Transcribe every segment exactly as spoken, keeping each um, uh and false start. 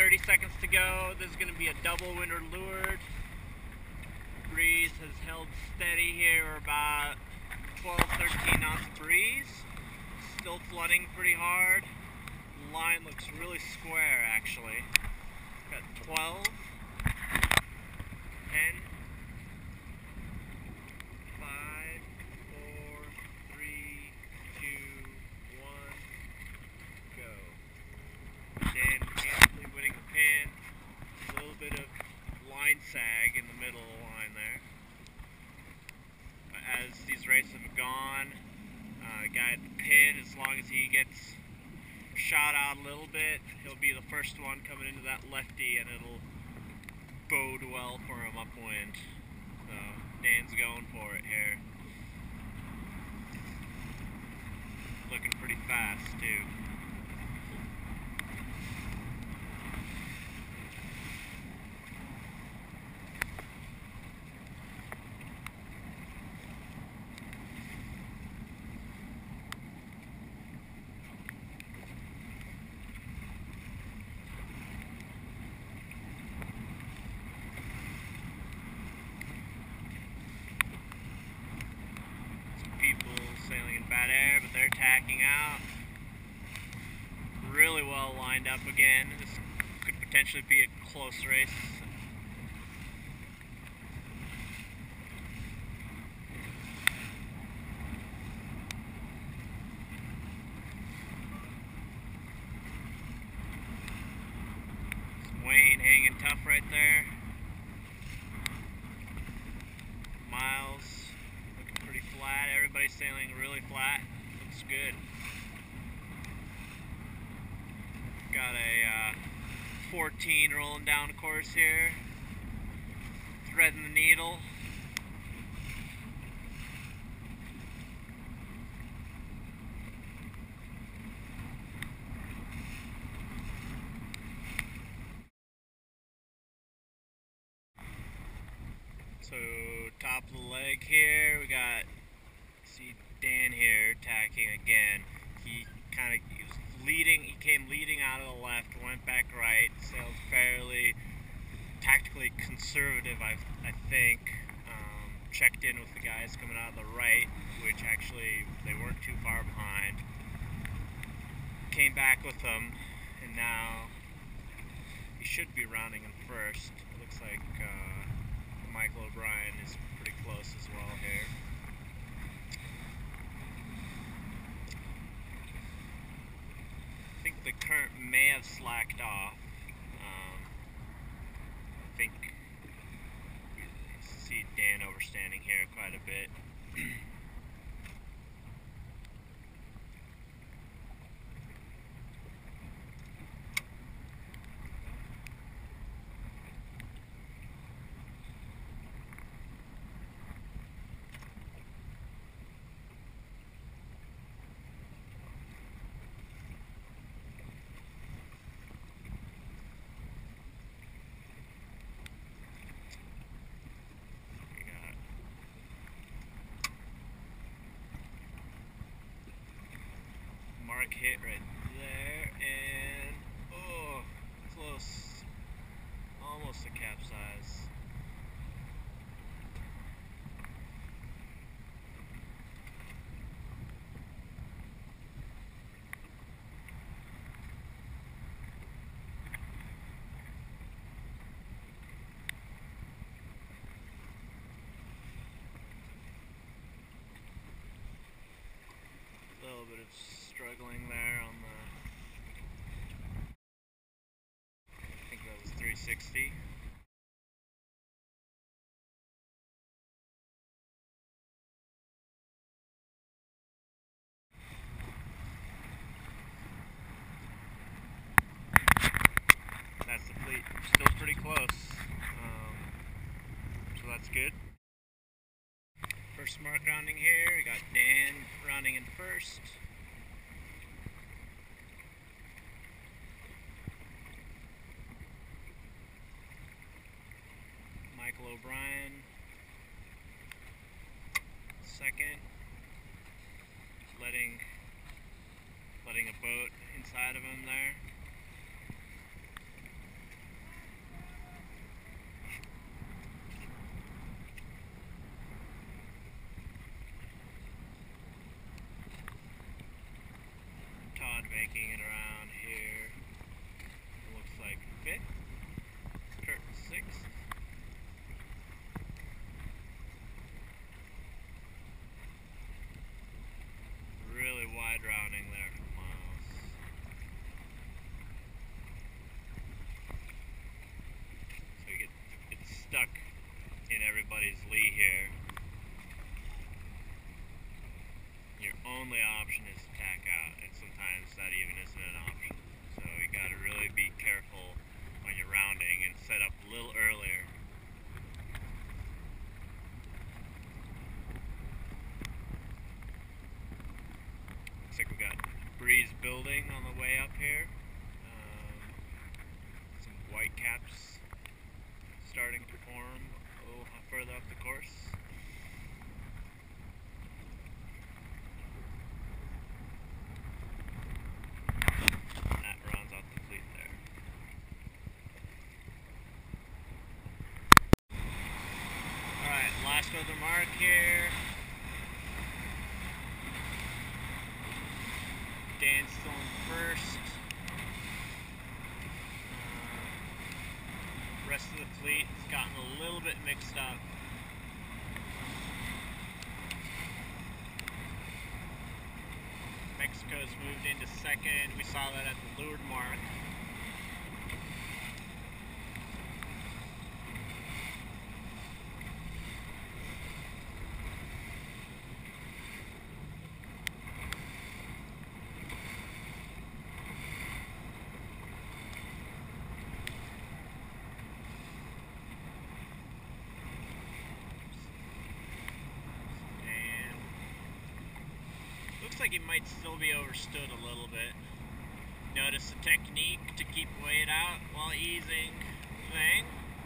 thirty seconds to go. This is going to be a double windward leeward. Breeze has held steady here. We're about twelve, thirteen knots breeze. Still flooding pretty hard. Line looks really square actually. Got twelve, ten, five, four, three, two, one, go. Dan handily winning the pin. A little bit of line sag in the middle of the line there. As these races have gone, uh, guy at the pin, as long as he gets shot out a little bit, he'll be the first one coming into that lefty, and it'll bode well for him upwind. So Dan's going for it here. Looking pretty fast too. People sailing in bad air, but they're tacking out. Really well lined up again. This could potentially be a close race. Wayne hanging tough right there. Miles looking pretty flat. Everybody's sailing really flat. Looks good. Got a uh, fourteen rolling down the course here. Threading the needle. So top of the leg here, we got, see Dan here tacking again. He kind of he was leading, he came leading out of the left, went back right, sailed fairly tactically conservative, I, I think. Um, checked in with the guys coming out of the right, which actually they weren't too far behind. Came back with them, and now he should be rounding in first. It looks like uh, Michael O'Brien is pretty close as well here. I think the current may have slacked off. Um, I think we see Dan overstanding here quite a bit. Mark hit right there, and oh, close, almost a capsize. A little bit of struggling there on the, I think that was three sixty. That's the fleet, still pretty close, um, so that's good. First mark rounding here, we got Dan rounding in first. Michael O'Brien, second, letting letting a boat inside of him there. making it around here. It looks like fifth, Kurt sixth. Really wide rounding there for Miles. So you get it's stuck in everybody's lee here. Your only option is to tack out, and sometimes that even isn't an option. So you got to really be careful when you're rounding and set up a little earlier. Looks like we got breeze building on the way up here. Um, some white caps starting to form a little further up the course. Last of the mark here. Dan's still in first. Uh, rest of the fleet has gotten a little bit mixed up. Mexico's moved into second. We saw that at the leeward mark. Looks like he might still be overstood a little bit. Notice the technique to keep weight out while easing the thing.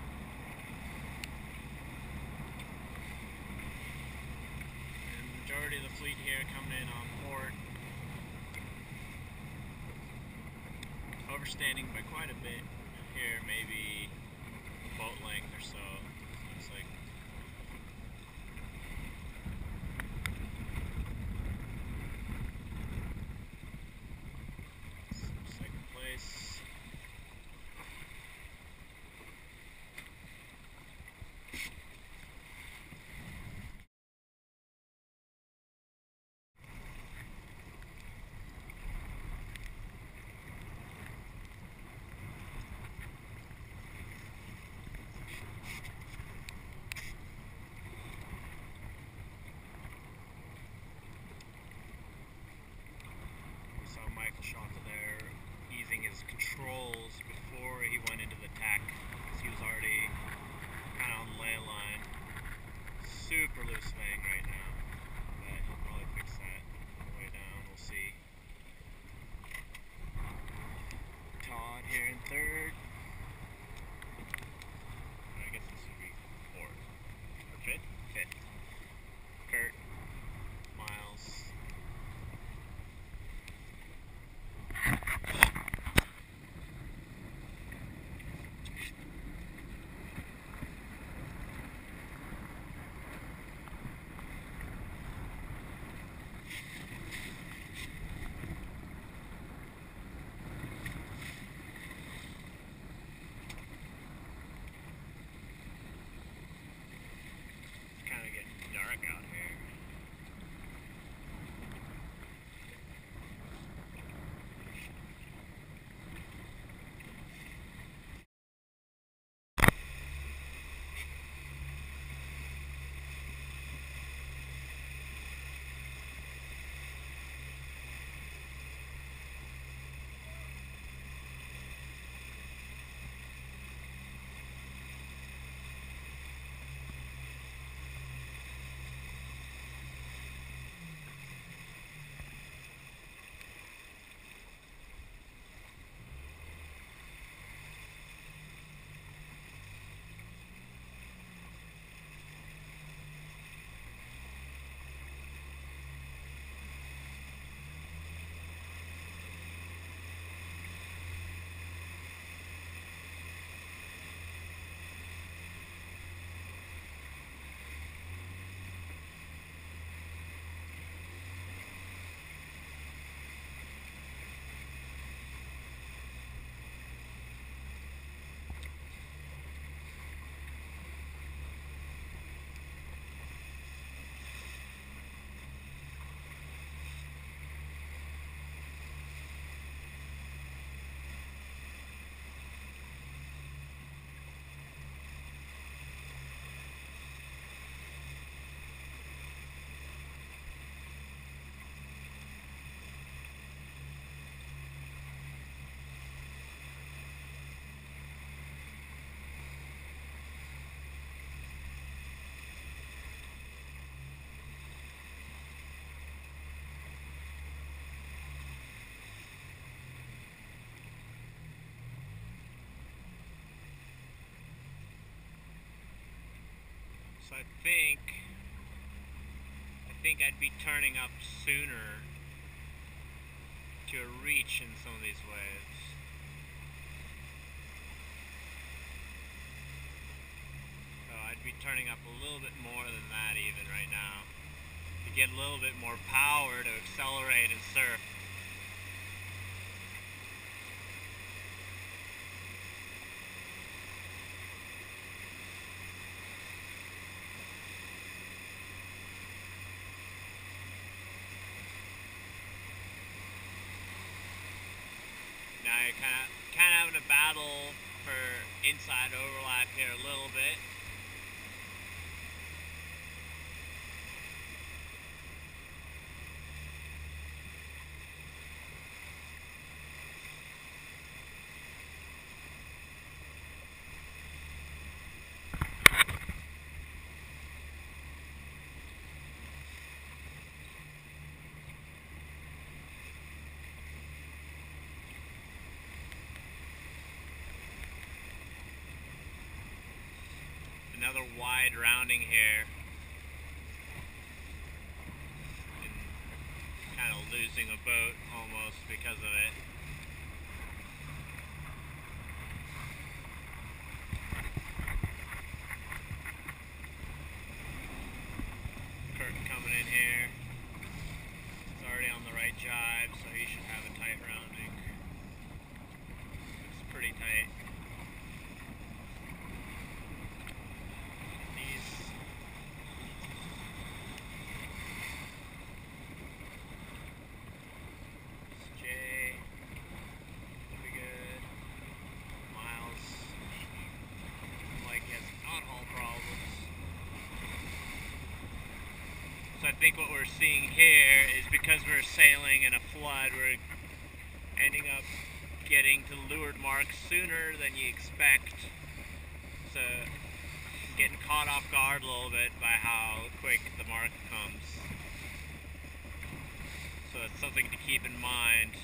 And the majority of the fleet here coming in on port. Overstanding by quite a bit here, maybe a boat length or so. Looks like Shanta there, easing his controls before he went into the tack, because he was already kind of on the lay line. Super loose swing right now, but he'll probably fix that on the way down, we'll see. Todd here in third. I guess this would be fourth. Or fifth? Fifth. Kurt. Miles. So I think, I think I'd be turning up sooner to a reach in some of these waves. So I'd be turning up a little bit more than that even right now to get a little bit more power to accelerate and surf. Now you're kind of kind of having a battle for inside overlap here a little bit. Another wide rounding here, and kind of losing a boat almost because of it. Kurt coming in here. It's already on the right jibe, so he should have a tight rounding. It's pretty tight. So I think what we're seeing here is because we're sailing in a flood, we're ending up getting to leeward marks sooner than you expect. So getting caught off guard a little bit by how quick the mark comes. So it's something to keep in mind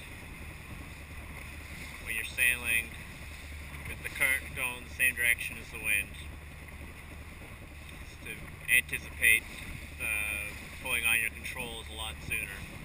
when you're sailing with the current going the same direction as the wind. Just to anticipate the pulling on your controls a lot sooner.